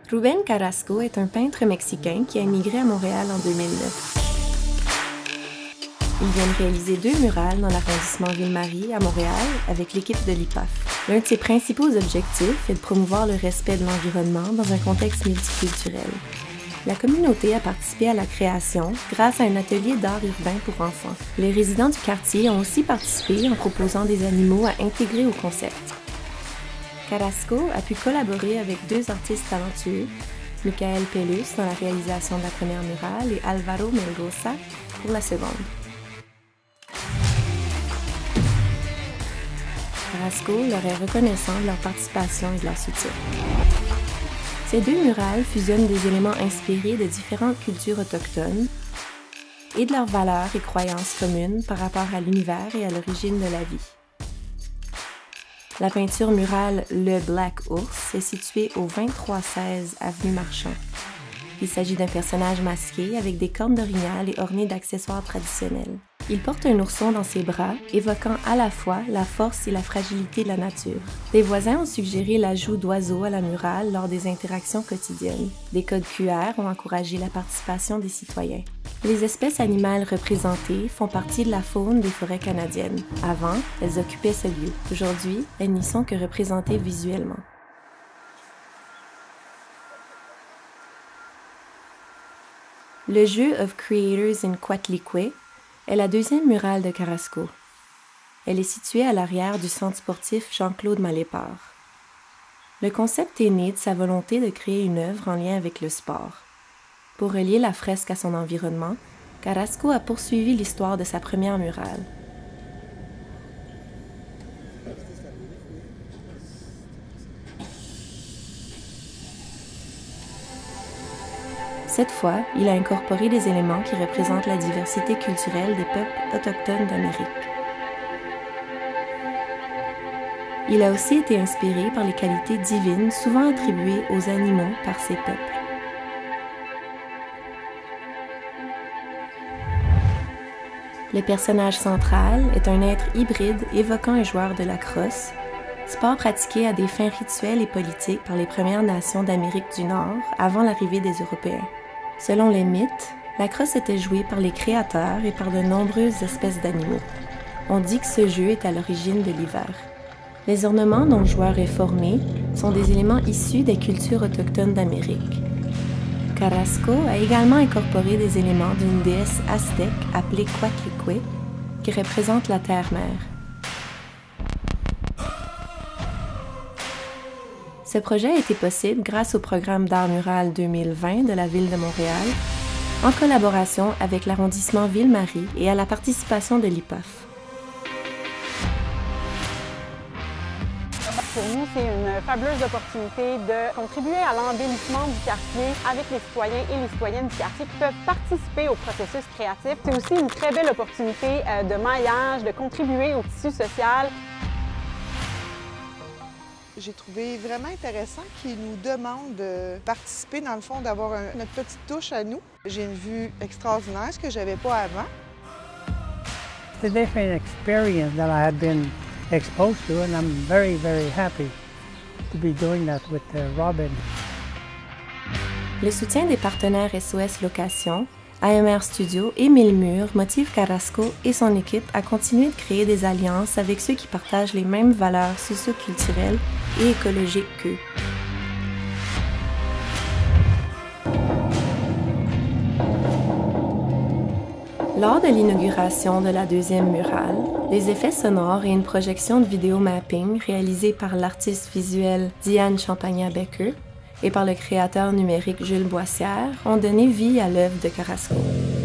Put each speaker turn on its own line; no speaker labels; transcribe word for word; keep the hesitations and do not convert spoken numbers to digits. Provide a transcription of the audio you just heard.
Rubén Carrasco est un peintre mexicain qui a émigré à Montréal en deux mille neuf. Il vient de réaliser deux murales dans l'arrondissement Ville-Marie à Montréal avec l'équipe de l'I P A F. L'un de ses principaux objectifs est de promouvoir le respect de l'environnement dans un contexte multiculturel. La communauté a participé à la création grâce à un atelier d'art urbain pour enfants. Les résidents du quartier ont aussi participé en proposant des animaux à intégrer au concept. Carrasco a pu collaborer avec deux artistes talentueux, Michael Pelus dans la réalisation de la première murale et Alvaro Melgoza pour la seconde. Carrasco leur est reconnaissant de leur participation et de leur soutien. Ces deux murales fusionnent des éléments inspirés de différentes cultures autochtones et de leurs valeurs et croyances communes par rapport à l'univers et à l'origine de la vie. La peinture murale Le Black Ours est située au vingt-trois seize avenue Marchand. Il s'agit d'un personnage masqué avec des cornes d'orignal et orné d'accessoires traditionnels. Il porte un ourson dans ses bras, évoquant à la fois la force et la fragilité de la nature. Des voisins ont suggéré l'ajout d'oiseaux à la murale lors des interactions quotidiennes. Des codes Q R ont encouragé la participation des citoyens. Les espèces animales représentées font partie de la faune des forêts canadiennes. Avant, elles occupaient ce lieu. Aujourd'hui, elles n'y sont que représentées visuellement. Le jeu of Creators in Coatlicue est la deuxième murale de Carrasco. Elle est située à l'arrière du centre sportif Jean-Claude Malépart. Le concept est né de sa volonté de créer une œuvre en lien avec le sport. Pour relier la fresque à son environnement, Carrasco a poursuivi l'histoire de sa première murale. Cette fois, il a incorporé des éléments qui représentent la diversité culturelle des peuples autochtones d'Amérique. Il a aussi été inspiré par les qualités divines souvent attribuées aux animaux par ces peuples. Le personnage central est un être hybride évoquant un joueur de lacrosse, sport pratiqué à des fins rituelles et politiques par les Premières Nations d'Amérique du Nord avant l'arrivée des Européens. Selon les mythes, la crosse était jouée par les créateurs et par de nombreuses espèces d'animaux. On dit que ce jeu est à l'origine de l'hiver. Les ornements dont le joueur est formé sont des éléments issus des cultures autochtones d'Amérique. Carrasco a également incorporé des éléments d'une déesse aztèque appelée Coatlicue, qui représente la terre-mère. Ce projet a été possible grâce au programme d'art mural deux mille vingt de la Ville de Montréal, en collaboration avec l'arrondissement Ville-Marie et à la participation de l'I P A F.
Pour nous, c'est une fabuleuse opportunité de contribuer à l'embellissement du quartier avec les citoyens et les citoyennes du quartier qui peuvent participer au processus créatif. C'est aussi une très belle opportunité de maillage, de contribuer au tissu social.
J'ai trouvé vraiment intéressant qu'ils nous demandent de participer, dans le fond, d'avoir un, notre petite touche à nous. J'ai une vue extraordinaire, ce que je n'avais pas avant.
It's a different experience that I had been exposed to, and I'm very, very happy to be doing that with uh, Robin.
Le soutien des partenaires S O S Location, A M R Studio et Mille Murs motive Carrasco et son équipe à continuer de créer des alliances avec ceux qui partagent les mêmes valeurs socio-culturelles et écologiques qu'eux. Lors de l'inauguration de la deuxième murale, les effets sonores et une projection de vidéo mapping réalisée par l'artiste visuel Diane Champagnat-Becker et par le créateur numérique Jules Boissière ont donné vie à l'œuvre de Carrasco.